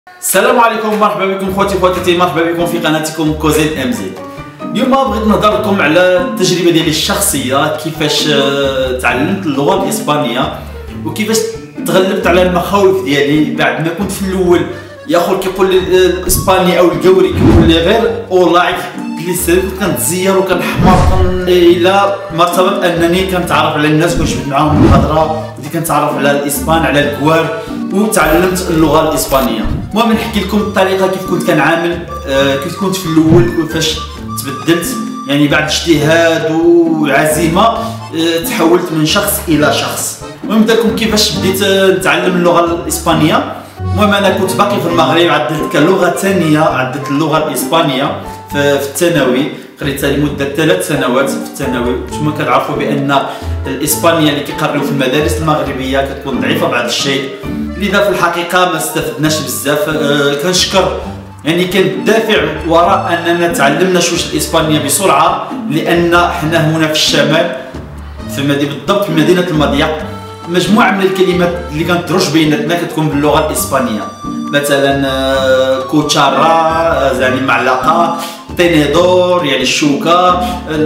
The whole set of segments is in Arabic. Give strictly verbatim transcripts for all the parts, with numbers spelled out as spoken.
السلام عليكم، مرحبا بكم خواتي وخواتاتي، مرحبا بكم في قناتكم كوزيد ام زد. اليوم بغيت نهضر لكم على التجربه ديالي الشخصيه، كيفاش تعلمت اللغه الاسبانيه وكيفاش تغلبت على المخاوف ديالي. بعد ما كنت في الاول يا خو كيقول لي الاسباني او القوري كيقول لي غير اولايك كليسير، كنتزير وكنحمر الى مرتبه انني كنتعرف على الناس كنشبت معاهم الهضره، بديت كنتعرف على الاسبان على الكوار وتعلمت اللغه الاسبانيه. المهم نحكي لكم الطريقه كيف كنت كنعامل، آه كيف كنت في الاول وكيفاش تبدلت، يعني بعد اجتهاد وعزيمه آه تحولت من شخص الى شخص. المهم لكم كيفاش بديت نتعلم اللغه الاسبانيه. المهم انا كنت باقي في المغرب، عدلت كلغه ثانيه، عدلت اللغه الاسبانيه في, في الثانوي، قريتها لمده ثلاث سنوات في الثانوي. ثم كتعرفوا بان الاسبانيه اللي كيقريو في المدارس المغربيه كتكون ضعيفه بعض الشيء، لذا في الحقيقه ما استفدناش بزاف. أه كنشكر يعني كان الدافع وراء اننا تعلمنا شويه الاسبانيه بسرعه، لان حنا هنا في الشمال في مدينه بالضبط في مدينه المضيق مجموعه من الكلمات اللي كانت بيناتنا كتكون باللغه الاسبانيه، مثلا كوتشارا يعني معلقه، تينيدور يعني الشوكه،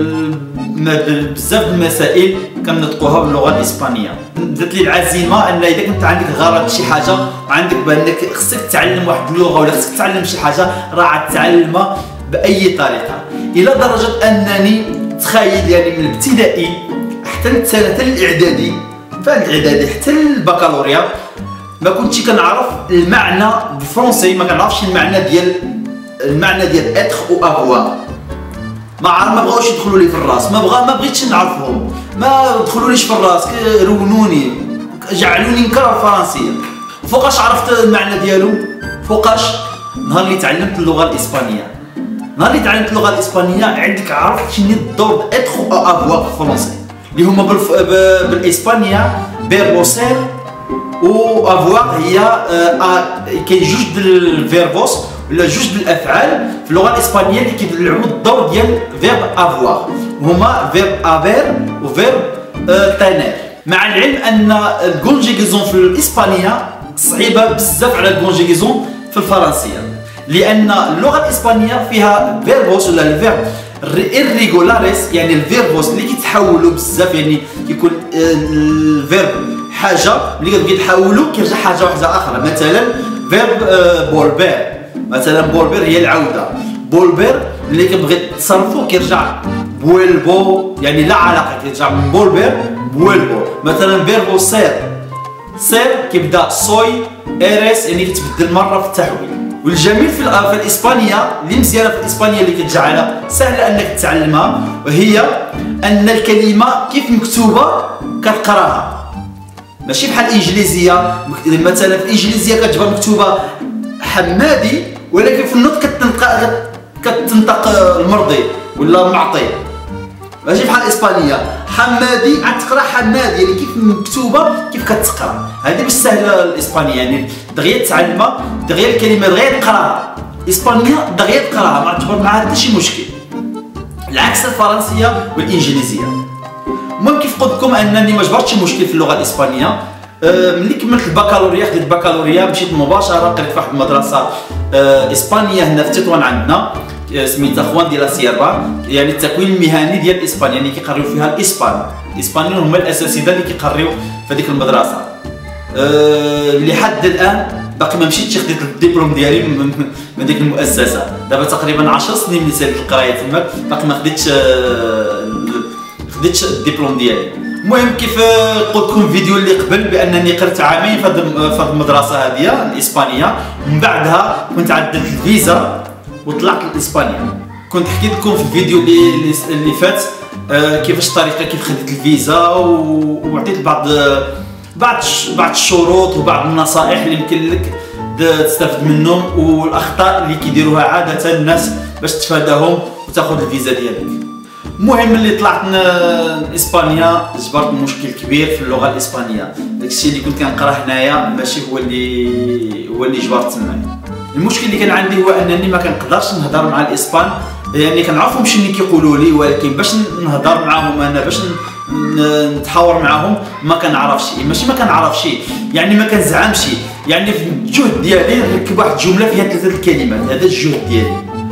بزاف المسائل كنطقوها باللغه الاسبانيه. بدات لي العزيمه ان اذا كنت عندك غرض شي حاجه وعندك بانك خصك تعلم واحد اللغه ولا خصك تعلم شي حاجه، راه تعلمها باي طريقه، الى درجه انني تخيل يعني من الابتدائي حتى السنه الاعدادي، فهاد الاعدادي حتى البكالوريا ما كنتش كنعرف المعنى بالفرنسي، ما كنعرفش المعنى ديال المعنى ديال اتر او افوار، ما عارف ما بغاوش يدخلوا لي في الراس، ما بغا ما بغيتش نعرفهم، ما دخلوليش في الراس، رونوني جعلوني نكره الفرنسيه. فوقاش عرفت المعنى ديالو؟ فوقاش نهار اللي تعلمت اللغه الاسبانيه. نهار اللي تعلمت اللغه الاسبانيه عندك عرفت شنو الدور اتر او افوار في الفرنسي، اللي هما بالف... بالاسبانيه فيربو سير و افوار هي آه كاين جوج د الفيربوس ولا جوج د الافعال في اللغه الاسبانيه اللي كيلعبوا الدور ديال فيرب افوار، هما فيرب افير و فيرب آه تانير. مع العلم ان الكونجيغيزون في الاسبانيه صعيبه بزاف على الكونجيغيزون في الفرنسيه، لان اللغه الاسبانيه فيها فيربوس ولا الفيرب irregulares، يعني الفيربوس اللي كيتحولوا بزاف، يعني كيكون الفيرب حاجه اللي كتبغي تحولو كيرجع حاجه واحده اخرى، مثلا فيرب بولبير، مثلا بولبير هي العوده، بولبير اللي كتبغي تصرفو كيرجع بويلبو، يعني لا علاقه، كيرجع من بولبير بويلبو. مثلا فيربو سير، سير كيبدا سوي اريس، يعني كتبدل مره في التحويل. والجميل في, في الاسبانيه اللي مزيانه في الاسبانيه اللي كتجعلها سهله انك تتعلمها، وهي ان الكلمه كيف مكتوبه كتقراها، ماشي بحال الانجليزيه. مثلا في الانجليزيه كتجبر مكتوبه حمادي، ولكن في النطق كتنطق كتنطق المرضي ولا المعطي، ماشي بحال الاسبانيه حمادي غتقرا حمادي، يعني كيف مكتوبه كيف كتقرا. هذه باش سهله الاسبانيه، يعني دغيا تعلمها دغيا الكلمه دغيا تقراها. الاسبانيه دغيا تقراها ما تعتبر معها حتى شي مشكل، العكس الفرنسيه والانجليزيه. المهم كيف قلت لكم انني ما جبرتش مشكل في اللغه الاسبانيه. أه ملي كملت البكالوريا خديت البكالوريا مشيت مباشره قريت في واحد المدرسه أه اسبانيه هنا في تطوان عندنا، سميتها خوان دي لا سيرا، يعني التكوين المهني ديال الاسبان، يعني كيقريو فيها الاسبان. الاسبانيين هما الاساتذه اللي كيقريو في هذيك المدرسه. أه لحد الان باقي ما مشيتش خديت الدبلوم ديالي من, من ديك المؤسسه، دابا تقريبا عشر سنين من ساليت القرايه تماك باقي ما خديتش أه خديتش الدبلوم ديالي. المهم كيف قلت لكم في الفيديو اللي قبل بانني قرت عامين في هذه المدرسه هذه الاسبانيه، من بعدها كنت عدلت الفيزا وطلعت لاسبانيا. كنت حكيت لكم في الفيديو اللي اللي فات آه كيفاش الطريقه كيف خديت الفيزا، وعطيت بعض بعض بعض الشروط وبعض النصائح اللي يمكن لك تستافد منهم، والاخطاء اللي كيديروها عاده الناس باش تتفاداهم وتاخذ الفيزا ديالك. المهم ملي طلعت لاسبانيا جبرت مشكل كبير في اللغه الاسبانيه، داكشي اللي كنت كنقرا هنايا ماشي هو اللي هو اللي جبرت تمايا. المشكل اللي كان عندي هو انني ما كنقدرش نهضر مع الاسبان، يعني كنعرفهم شنو كيقولوا لي، ولكن باش نهضر معاهم انا باش نتحاور معاهم ما كنعرفش، ماشي ما كنعرفش يعني ما كنزعمش، يعني في الجهد ديالي نركب واحد الجمله فيها ثلاثه الكلمات، هذا الجهد ديالي.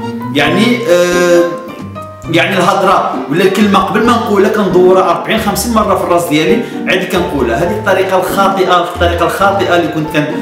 يعني آه يعني الهضره ولا الكلمه قبل ما نقولها كندورها أربعين خمسين مره في الراس ديالي عاد كنقولها. هذه الطريقه الخاطئه الطريقه الخاطئه اللي كنت كن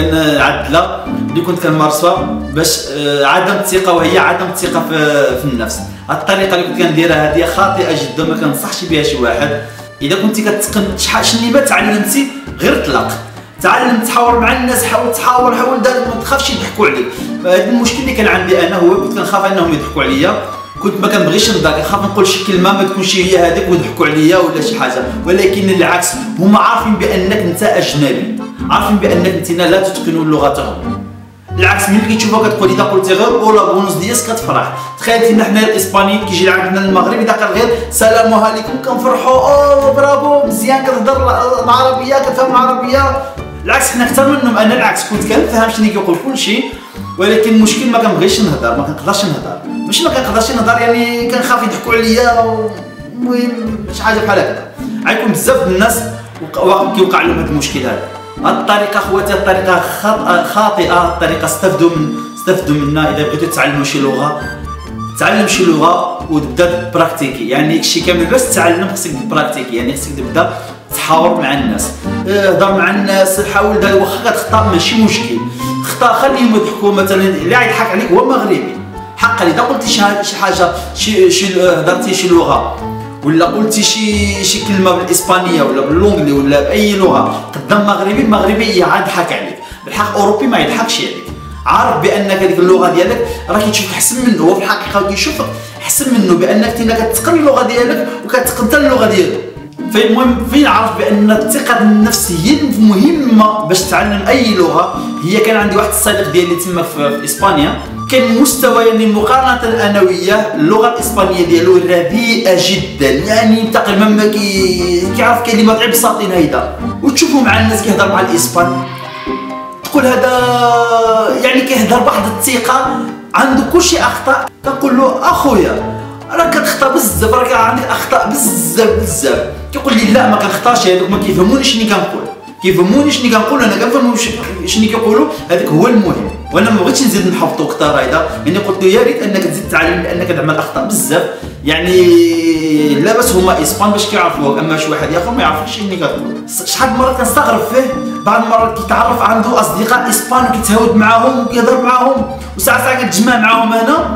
كنعدلها اللي كنت كنمارسها باش عدم الثقه، وهي عدم الثقه في, في النفس. الطريقه اللي كنت كنديرها هذه خاطئه جدا، ما كنصحش بها شي واحد. اذا كنتي كتقن شحال شني ما تعلمتي غير طلق، تعلم تحاور مع الناس، حاول تحاور، حاول ما تخافش يضحكوا عليك. هذا المشكل اللي كان عندي انا، هو كنت كنخاف انهم يضحكوا عليا، كنت ما كنبغيش نضحك، كنخاف نقول شي كلمه ما تكونش هي هذيك ويضحكوا عليا ولا شي حاجه. ولكن العكس، هما عارفين بانك انت اجنبي، عارفين بانك انت لا تتقن لغتهم. العكس، ملي كيتشوفك كتقول اذا قلتي غير اولا بونوس دياس كتفرح. تخيل فينا حنا الاسبانيين كيجي عندنا المغرب اذا قال غير السلام عليكم كنفرحوا، او برافو مزيان كتهضر العربيه كتفهم العربيه. العكس حنا اكثر منهم. انا العكس كنت كنفهم شنو كيقول كلشي، ولكن المشكل ما كنبغيش نهضر، ما كنقدرش نهضر، ماشي ما كنقدرش نهضر يعني كنخاف يضحكوا عليا. المهم شي حاجه بحال هكذا. غيكون بزاف الناس كيوقع لهم هذا المشكل هذا. الطريقه خواتي الطريقه خاطئه، الطريقه استفدوا من استفدوا منها. اذا بغيتوا تعلموا شي لغه، تعلم شي لغه وتبدا براكتيكي. يعني داكشي كامل باش تتعلم خصك براكتيكي، يعني خصك تبدا تحاور مع الناس، هضر مع الناس، حاول دير واخا كتخطا ماشي مشكل، خطا خليهم يضحكوا. مثلا اللي غيضحك عليك هو مغربي، حقا اذا قلتي شي حاجه شي شي هضرتي شي لغه ولا قلتي شي شي كلمه بالاسبانيه ولا باللونجلي ولا باي لغه قدام مغربي، المغربي يضحك عليك. بالحق اوروبي ما يضحكش عليك، عارف بانك هذيك اللغه ديالك راه كيشوفك احسن منه، هو في الحقيقه كيشوفك احسن منه بانك انت كتقن اللغه ديالك وكتقن حتى اللغه ديالو. فالمهم فين عرف بان الثقه بالنفس هي مهمه باش تعلم اي لغه. هي كان عندي واحد الصديق ديالي تما في اسبانيا، كان مستوى يعني مقارنه الانويه اللغه الاسبانيه ديالو رديئه جدا، يعني تقريبا ما كي كيعرف كلمات غير بساطين هيدا. وتشوفوا مع الناس كيهضر مع الاسبان تقول هذا يعني كيهضر بواحد الثقه، عنده كلشي اخطاء. كنقول له اخويا راه كتخطا بزاف، راه عندك اخطاء بزاف بزاف. كيقول لي لا ما كنخطاش، هذوك ما كيفهمونيش شنو كنقول، كيفهموني شنو كنقول، انا كنفهم شنو كيقولوا، هذاك هو المهم. وانا ما بغيتش نزيد نحفظو كثر هيدا، يعني قلت له يا ريت انك تزيد تعلم لانك تعمل اخطاء بزاف، يعني لا بس هما اسبان باش كيعرفوك، اما شي واحد اخر ما يعرفش شنو كتقول. شحال من مره كنستغرب فيه، بعض المرات كيتعرف عنده اصدقاء اسبان وكيتهاود معاهم وكيهضر معاهم، وساعات ساعات كتجمع معاهم انا،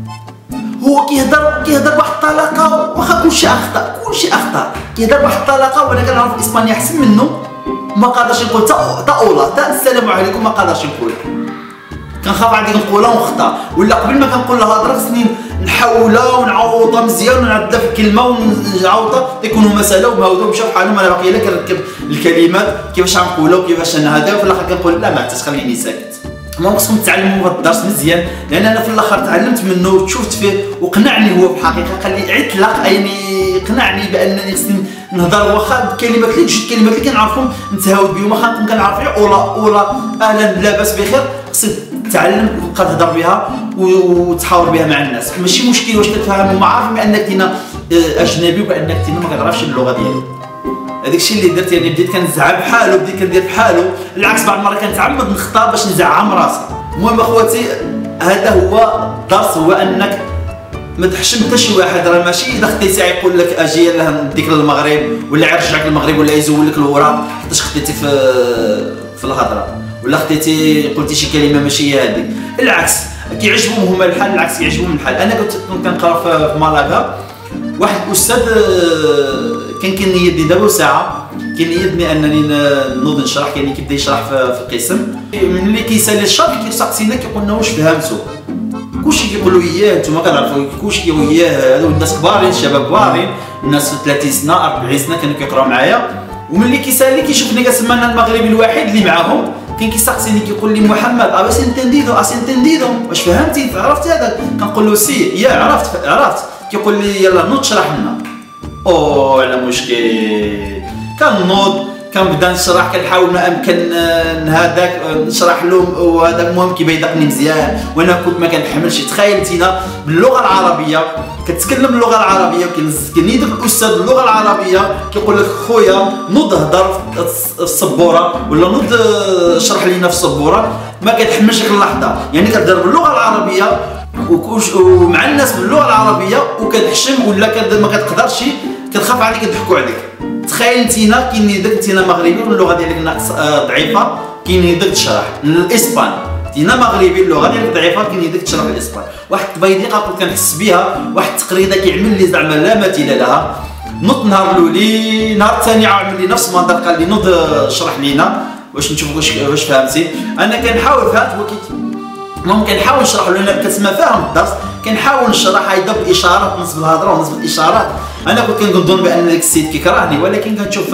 هو كيهضر كيهضر بواحد الطلاقه، واخا كلشي اخطاء كلشي اخطاء، كيهضر بواحد الطلاقه وانا كنعرف الاسبانيه احسن منه، ما قادرش نقول تا تا اولا تا السلام عليكم، ما قادرش نقولها، كنخاف عندي نقولها ونخطا. ولا قبل ما كنقول الهضره خصني نحولها ونعوضها مزيان ونعدلها في الكلمه ونعوضها تيكونوا مساله ومهودوا مشاو بحالهم، انا باقي الا كنركب الكلمات كيفاش غنقولها وكيفاش انا هذا، وفي الاخر كنقول لا ما تخليني ساكت. المهم خصكم تعلموا هذا الدرس مزيان، لان انا في الاخر تعلمت منه وشفت فيه وقنعني هو في الحقيقه، قال لي عطلق يعني قنعني بانني خصني نهضر واخا بكلمات اللي جوج كلمات اللي كنعرفهم نتهاود بهم، واخا نكون كنعرف غير اولا اولا اهلا لاباس بخير، خصك تعلم وتبقى تهضر بها وتحاور بها مع الناس، ماشي مشكل واش كتفهم وما عارف بانك انت اجنبي وبانك انت ما كتعرفش اللغه ديالك. هذاك الشيء اللي درت يعني بديت كنزعم بحالو، بديت كندير بحالو، العكس بعض المرات كنتعمد نخطا باش نزعم راسي. المهم اخواتي هذا هو الدرس، هو انك ما تحشم حتى شي واحد، راه ماشي اذا خديتي يقول لك اجي يلاه نديك للمغرب ولا يرجعك للمغرب ولا يزول لك الوراق حيتاش خديتي في في الهضره ولا خديتي قلتي شي كلمه ماشي هي هذيك. العكس كيعجبهم هما الحال، العكس كيعجبهم الحال. انا كنت كنقرا في مالاغا، واحد الاستاذ كان كينيدني دابا ساعه كينيدني انني نوض نشرح، كان كيبدا يشرح في القسم، ملي كيسالي الشرح كيسقسينا كيقول لنا واش فهمتوا، كلشي كيقولوا اياه نتوما كنعرفوا كلشي كيقولوا اياه، هادو الناس كبارين الشباب كبارين، الناس ثلاثين سنه أربعين سنه كانوا كيقراو معايا، وملي كيسالي كيشوفني كنسمى انا المغربي الوحيد اللي معاهم، كان كيسقسيني كيقول لي محمد اباس انتنديدو اس انتنديدو واش فهمتي عرفتي هذا، كنقول له سي يا عرفت عرفت، كيقول لي يلا نوض شرح لنا. او على مشكل، كنوض كنبدا نشرح كنحاول ما امكن هذاك نشرح له وهذاك المهم كيبان داقني مزيان وانا كنت ما كنحملش. تخيل انت باللغه العربيه كتكلم اللغه العربيه وكيني داك الاستاذ باللغه العربيه كيقول لك خويا نوض هضر في السبوره ولا نوض اشرح لينا في السبوره، ما كتحملش ديك اللحظه. يعني كتهضر باللغه العربيه ومع الناس باللغه العربيه وكتحشم ولا ما كتقدرش كتخاف عليك يضحكوا عليك. تخيل انتينا كاين داك انتينا مغربي واللغه ديالك ضعيفه كاين يدك تشرح الاسبان، انتينا مغربي اللغه ديالك ضعيفه كاين يدك تشرح الاسبان. واحد التبيضيقه كنت كنحس بها، واحد التقريده كيعمل لي زعما لا مثيل لها. نوض نهار الاولي، نهار الثاني عاود لي نفس المنطق قال لي نوض اشرح لينا واش نشوف واش واش فهمتي. انا كنحاول فهمت هو المهم كنحاول نشرح له، انا كتسمى فاهم الدرس كنحاول نشرح هيدا بالاشارات نص بالهضره ونص بالاشارات. انا كنت كنظن بان داك السيد كيكرهني ولكن كنشوف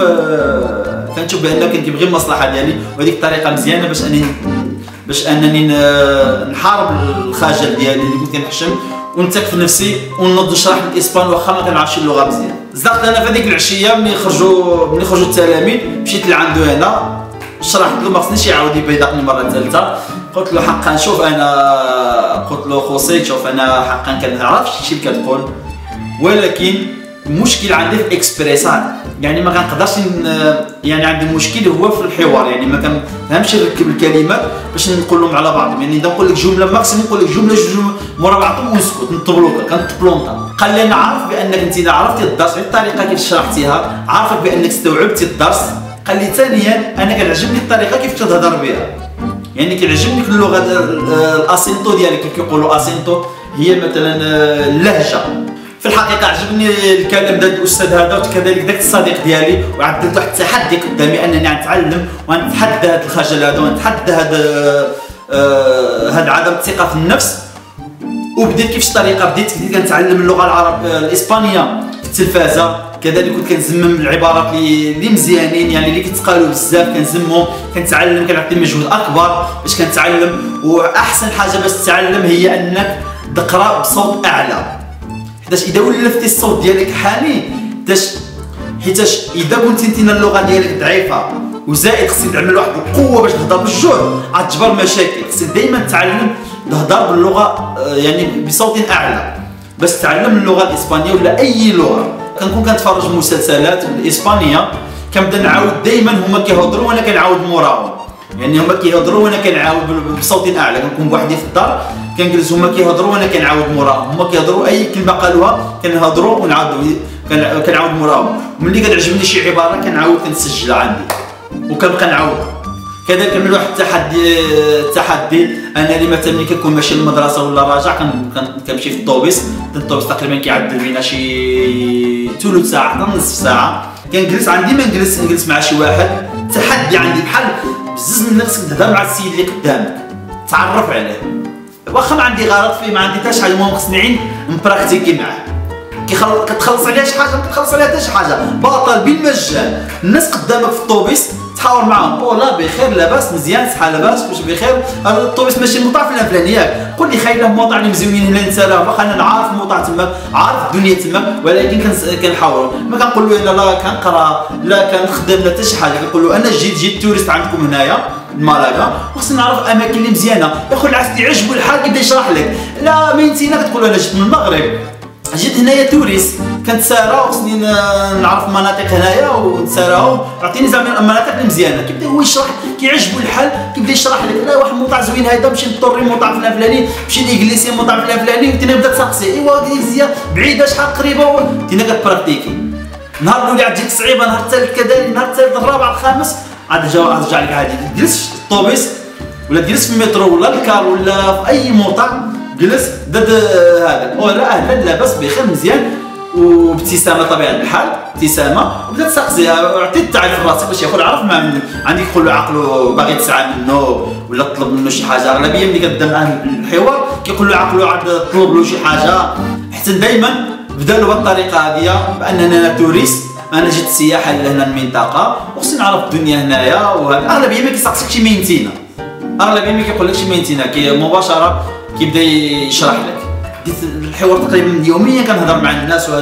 كنشوف بانه كان كيبغي المصلحه ديالي وهذيك الطريقه مزيانه باش انني باش انني نحارب الخجل ديالي اللي كنت كنحشم ونتك في نفسي ونوض نشرح بالاسبان واخا ما كنعرفش اللغه مزيان. صدقت انا في هذيك العشيه ملي خرجوا ملي خرجوا التلاميذ مشيت لعندو هنا شرحت له ما خصنيش يعاود يبيضقني مره ثالثه. قلت له حقا شوف انا قلت له خوسي شوف انا حقا كنعرفش الشيء اللي كتقول ولكن المشكل عندي في الاكسبريسات، يعني ما كنقدرش يعني عندي المشكل هو في الحوار، يعني ما كنفهمش نركب الكلمات باش نقولهم على بعضهم. يعني اذا نقول لك جمله ماكسيموم نقول لك جمله جوج مورا بعضهم ونسكت نطبلوكا كنطبلونطا. قال لي انا عارف بانك انت اذا عرفتي الدرس بالطريقه كيف شرحتيها عارفك بانك استوعبتي الدرس. قال لي ثانيا انا كنعجبني الطريقه كيف كتهضر بها، يعني كيعجبني اللغه الاسينتو ديالك كيف كيقولوا اسينتو هي مثلا اللهجه. في الحقيقه عجبني الكلام ديال الاستاذ هذا وكذلك داك الصديق ديالي، وعدلت واحد التحدي قدامي انني غنتعلم ونتحدى هذا الخجل هذا ونتحدى هذا هذا عدم الثقه في النفس. وبديت كيفاش الطريقه بديت بديت كنتعلم اللغه العربيه الاسبانيه في التلفازه، كذلك كنت كنزمم العبارات اللي مزيانين يعني اللي كيتقالوا بزاف كنزمهم كنتعلم كنعطي مجهود اكبر باش كنتعلم. واحسن حاجه باش تتعلم هي انك تقرا بصوت اعلى، حيتاش اذا ولفتي الصوت ديالك حاني حيتاش حيتاش اذا كنت انت اللغه ديالك ضعيفه وزائد خصك تعمل واحد القوه باش تهضر بالجهد غتجبر مشاكل. خصك دائما تعلم تهضر باللغه يعني بصوت اعلى باش تتعلم اللغه الاسبانيه ولا اي لغه. كنكون كنتفرج مسلسلات بالاسبانيه كنبدا نعاود دائما هما كيهضروا وانا كنعاود موراهم، يعني هما كيهضروا وانا كنعاود بصوت اعلى. كنكون بوحدي في الدار كنجلس هما كيهضروا وانا كنعاود موراهم، هما كيهضروا اي كلمه قالوها كنهضروا ونعاود كنعاود موراهم. وملي كتعجبني شي عباره كنعاود كنسجلها عندي وكنبقى نعاودها. كذلك كنعمل واحد التحدي التحدي انا اللي مثلا ملي كنكون ماشي للمدرسه ولا راجع كنمشي في الطوبيس. الطوبيس تقريبا كيعدل بينا شي ثلث ساعه حتى نصف ساعه. كنجلس عندي ما نجلس نجلس مع شي واحد تحدي عندي بحال بزز من نفسك تهضر مع السيد اللي قدامك تعرف عليه واخا ما عندي غلط فيه ما عندي حتى شي حاجه، المهم خصني عين نبراكتيكي معاه. كيخلص كتخلص عليها شي حاجه ما كتخلص عليها حتى شي حاجه باطل بالمجان. الناس قدامك في الطوبيس تحاور معاهم او لا بخير لاباس مزيان صحه لاباس واش بخير الطوبيس ماشي الموطع فلان فلان ياك قول لي خايله الموطع اللي مزيونين هنا نسالها واخا انا عارف الموطع تماك عارف الدنيا تماك ولكن كنحاوروا ما كنقول له لا لا كنقرا لا كنخدم لا حتى شي حاجه. كنقول له انا جيت جيت توريست عندكم هنايا مالاكا وخصني نعرف اماكن اللي مزيانه. يا خو العسل يعجبو الحال كيبدا يشرح لك لا ما انتينا كتقول انا جيت من المغرب جيت هنايا توريست كنتسارى وخصني نعرف مناطق هنايا ونتسارى عطيني زعما المناطق اللي مزيانه. كيبدا هو يشرح كيعجبو الحال كيبدا يشرح لك لا واحد الموطع زوين هذا مشي للطوري موطع فلان فلاني مشي لإيغليسيا موطع فلان فلاني وانت نبدا تسقسي ايوا إيغليسيا بعيده شحال قريبه انت كتبراكتيكي. نهار الاول عاد تجيك صعيبه نهار الثالث كذلك نهار الثالث الرابع الخامس عاد جا رجع لك عادي. جلس في الطوبيس ولا جلس في المترو ولا الكار ولا في اي موطع جلس دد هذا ولا اهلا لاباس بخير مزيان وبابتسامه طبيعه الحال ابتسامه وبدا تسقسيها وعطيت تعرف راسك باش ياخذ عرف ما عندك يقول له عقله باغي تسعى منه ولا طلب منه شي حاجه. اغلبيه ملي كتبدا معاه الحوار كيقول له عقله عاد طلب له شي حاجه. حتى دائما بدا له بالطريقه هذه باننا انا توريست انا جيت سياحه لهنا المنطقه وخصني نعرف الدنيا هنايا. وهذا اغلبيه ما كيسقسيكش مينتينا اغلبيه ما كيقولكش مينتينا كي مباشره كيبدا يشرح لك. الحوار تقريبا يوميا كنهضر مع الناس وهذا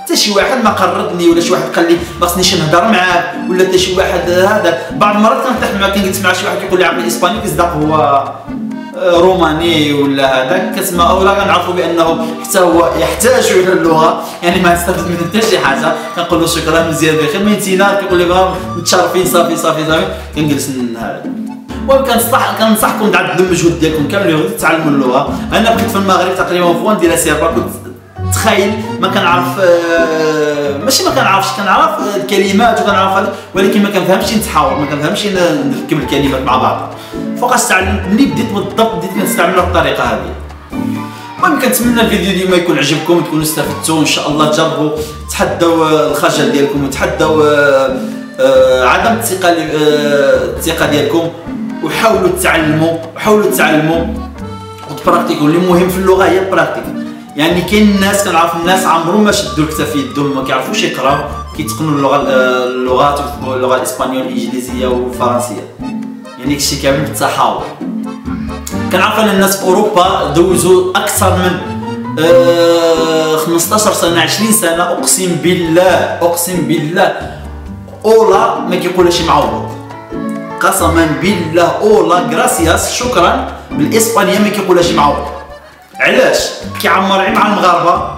حتى شي واحد ما قرضني ولا شي واحد قال لي ما خصنيش نهضر معاك ولا حتى شي واحد هذا. بعض المرات كنرتاح معاه كنجلس مع شي واحد كيقول لي عقلي اسباني كيصدق هو روماني ولا هذا كتسمع اولا كنعرفوا بانه حتى هو يحتاج الى اللغه، يعني ما يستفد منه حتى شي حاجه. كنقول له شكرا مزيان بخير ميتينا، كيقول لي متشرفين صافي صافي صافي كنجلس هذا. المهم كنصح كنصحكم تعدلوا المجهود ديالكم كاملين تعلموا اللغه. انا بقيت في المغرب تقريبا في وان ديال سيربا، كنت تخيل ما كنعرف آه ماشي ما كنعرفش كنعرف الكلمات وكنعرف هذا، ولكن ما كنفهمش نتحاور، ما كنفهمش نركب الكلمات مع بعض. فوقاش تعلمت ملي بديت بالضبط بديت كنستعملها بالطريقه هذه. المهم كنتمنى الفيديو ديما يكون عجبكم، تكونوا استفدتوا ان شاء الله. تجربوا تحدوا الخجل ديالكم وتحدوا آه آه عدم الثقه آه الثقه ديالكم، وحاولوا تعلموا وحاولوا تعلموا وتبراكتيكوا. اللي مهم في اللغه هي البراكتيك. يعني كاين الناس كنعرف الناس عمرهم ما شدوا الكتاب في يدهم، ما كيعرفوش يقراو، كيتقنوا اللغه اللغات اللغه الاسبانيه والانجليزيه والفرنسيه، يعني هادشي كامل بالتحاور. كنعرف ان الناس في اوروبا دوزوا اكثر من آه خمسطاش سنه عشرين سنه، اقسم بالله اقسم بالله اولا ما كيقولهاش معوض، قسما بالله اولا غراسياس شكرا بالاسبانيه ما كيقولهاش معوض. علاش؟ كيعمر مع المغاربه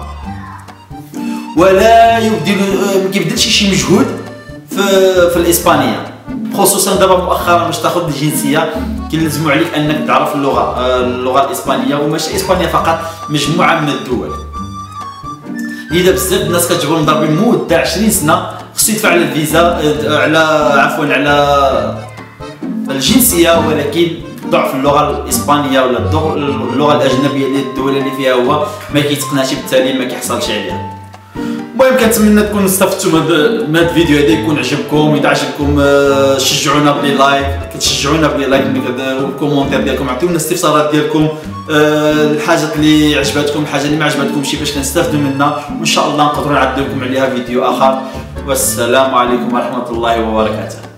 ولا يبدل ما كيبدلش شي مجهود في في الاسبانيه، خصوصا دابا مؤخرا باش تاخذ الجنسيه كيلزموا عليك انك تعرف اللغه اللغه الاسبانيه، وماشي اسبانيا فقط، مجموعه من الدول. لذا بزاف الناس كتجبرهم ضاربين مده عشرين سنه خصو يدفع على الفيزا على عفوا على الجنسيه، ولكن ضعف اللغه الاسبانيه ولا اللغه الاجنبيه اللي الدول اللي فيها هو ما كيتقناش، بالتالي ما كيحصلش عليها. المهم كنتمنى تكونوا استفدتوا من هذا الفيديو هذا، يكون عجبكم. اذا عجبكم شجعونا بلي لايك، كتشجعونا بلي لايك والكومونتير ديالكم، عطيونا الاستفسارات ديالكم، الحاجات اللي عجبتكم، الحاجه اللي ما عجبتكمش باش كنستافدوا منها، وان شاء الله نقدروا نعدل لكم عليها فيديو اخر. والسلام عليكم ورحمه الله وبركاته.